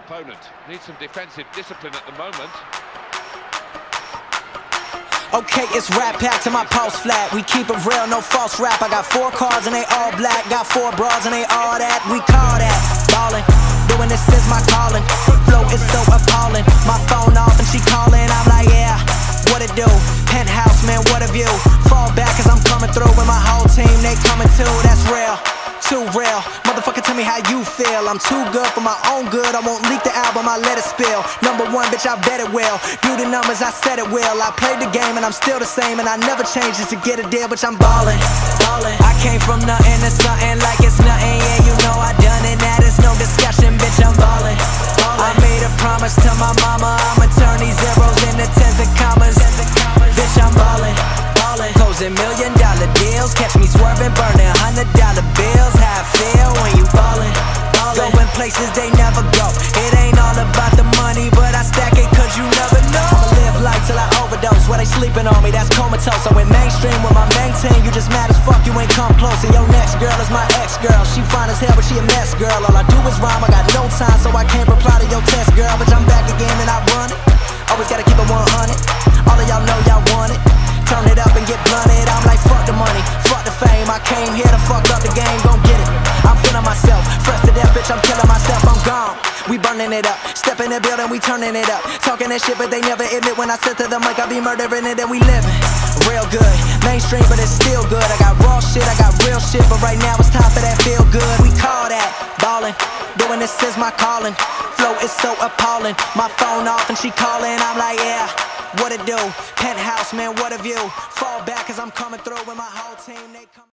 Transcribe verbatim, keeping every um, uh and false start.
opponent. Needs some defensive discipline at the moment. Okay, it's rap pack to my post flat. We keep it real, no false rap. I got four cars and they all black. Got four bras and they all that. We call that ballin'. Doing this is my calling. Flow is so appalling. My phone off and she calling. I'm like, yeah, what it do? Penthouse, man, what a view. Fall back cause I'm coming through with my whole team. They coming too, that's real. Too real. Motherfucker, tell me how you feel. I'm too good for my own good. I won't leak the album, I let it spill. Number one, bitch, I bet it will. Do the numbers, I said it will. I played the game and I'm still the same. And I never changed just to get a deal, bitch, I'm ballin', ballin'. I came from nothing to something like it's nothing. Yeah, you know I done it, that is no discussion, bitch, I'm ballin', ballin'. I made a promise to my mama, I'ma turn these zeros into tens of commas. Bitch, I'm ballin', ballin'. Closing million dollar deals. Catch me swerving, burning hundred dollar bills. How I feel when you ballin', ballin'. Going places they never go. It ain't all about the money, but I stack it cause you never know. I'ma live life till I overdose. While they sleeping on me, that's comatose. I went mainstream with my main team. You just mad as fuck, you ain't come close. And your next girl is my ex-girl. She fine as hell, but she a mess, girl. All I do is rhyme, I got no time, so I can't reply to your test, girl. But I'm back again and I run it. Always gotta keep it one hundred. All of y'all know y'all want it. Turn it up and get blunted. I'm like, fuck the money, fuck the fame. I came here to fuck up the game, gon' get it. I'm feeling myself, fresh to death, bitch, I'm killing myself, I'm gone. We burning it up, step in the building, we turning it up. Talking that shit, but they never admit when I sit to the mic, I be murdering it and we living real good. Mainstream, but it's still good. I got raw shit, I got real shit, but right now it's time for that feel good. We call that ballin'. Doing this is my calling. Flow is so appalling. My phone off and she calling. I'm like, yeah, what it do? Penthouse, man, what a view. Fall back cause I'm coming through with my whole team. They come